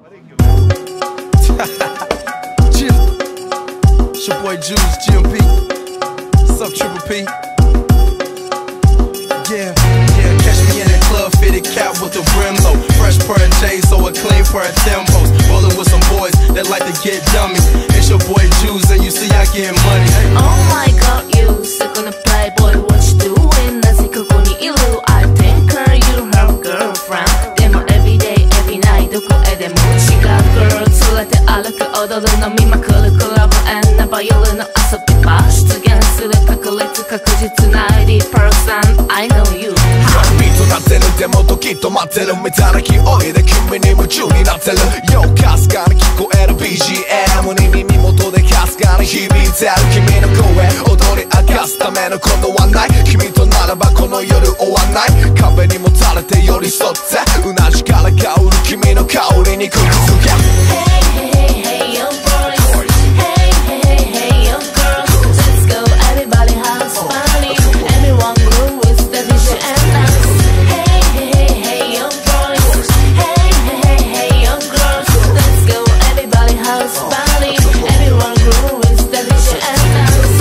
Chill. It's your boy Juice, GMP. What's up, Triple P? Yeah, catch me in the club, fitted cap with the brim low. Fresh pair of J's, so a clean pair of Timbos. Rolling with some boys that like to get dummy. It's your boy Juice, and you see I get money. Oh my god, you stuck on a playboy, what you doing? 나지 그곳니 일루 I think you're her girlfriend. Demo every day, every night, どこへでも違う girl 連れて歩く踊る飲みまくるクラブ and never 夜の遊び場出現する確率確実な 80% I know you ビート立ってるでも時止まってるみたいな勢いで君に夢中になってるよかすかに聞こえる BGM に耳元でかすかに響いてる君の声踊り明かすための今度はない君とならばこの夜終わんない壁にもたれて寄り添ってうなじから香る君の香りにくっつけ Hey, hey, hey, yo boys Hey, hey, hey, yo girls Let's go everybody house party Everyone groove with the DJ and dance Hey, hey, hey, yo boys Hey, hey, hey, yo girls Let's go everybody house party Everyone groove with the DJ and dance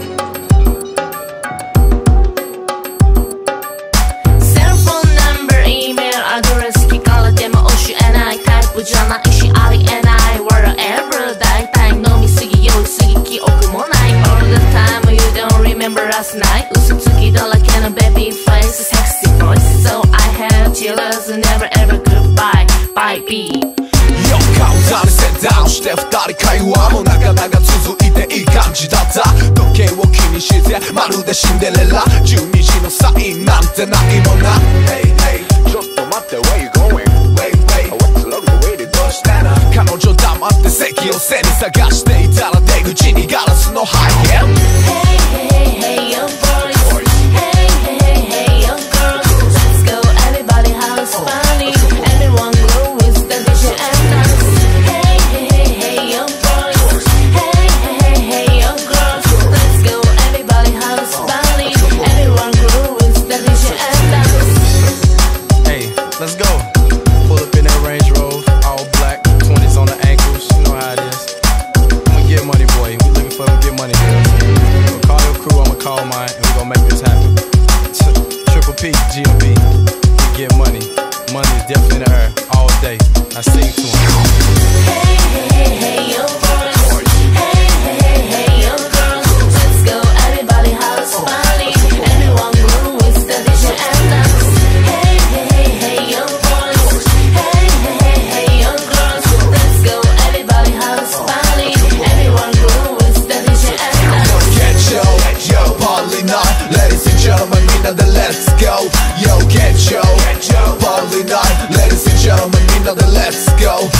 Cell phone number, email address 聞かれても教えないタイプじゃないしありえない Whatever 大体飲みすぎ酔いすぎ記憶もない All the time you don't remember last night 嘘つきだらけの baby face sexy voice So I had chillers never ever goodbye Bye B よカウンターにセットダウンして二人会話もなかなか続いていい感じだった時計を気にしてまるでシンデレラ12時のサインなんてないもんな Hey hey ちょっと待って Where you going? Wait wait What's the long way to どうしたの彼女黙って席を背に探していたら出口にガラスのハイエル Hey hey hey yo boys Hey hey hey yo girls Let's go everybody house party Everyone groove with the DJ and dance Hey hey hey yo boys Hey hey hey yo girls Let's go everybody house party Everyone groove with the DJ and dance Hey, let's go. Pull up in that Range Rover, all black, 20s on the ankles. You know how it is. I'ma get money, boy. We looking for them to get money, girl. I'ma call your crew, I'ma call mine, and we gonna make this happen. Triple P, GMB, we get money. Money is definitely in the air all day. I sing to 'em. Hey hey hey yo boys Hey hey hey yo girls Let's go everybody house party Everyone groove with the DJ and dance Hey hey hey yo boys Hey hey hey yo girls Let's go everybody house party Everyone groove with the DJ and dance Get yo party night Ladies and gentlemen みんなで Let's go Yo get yo party night Ladies and gentlemen みんなで Let's go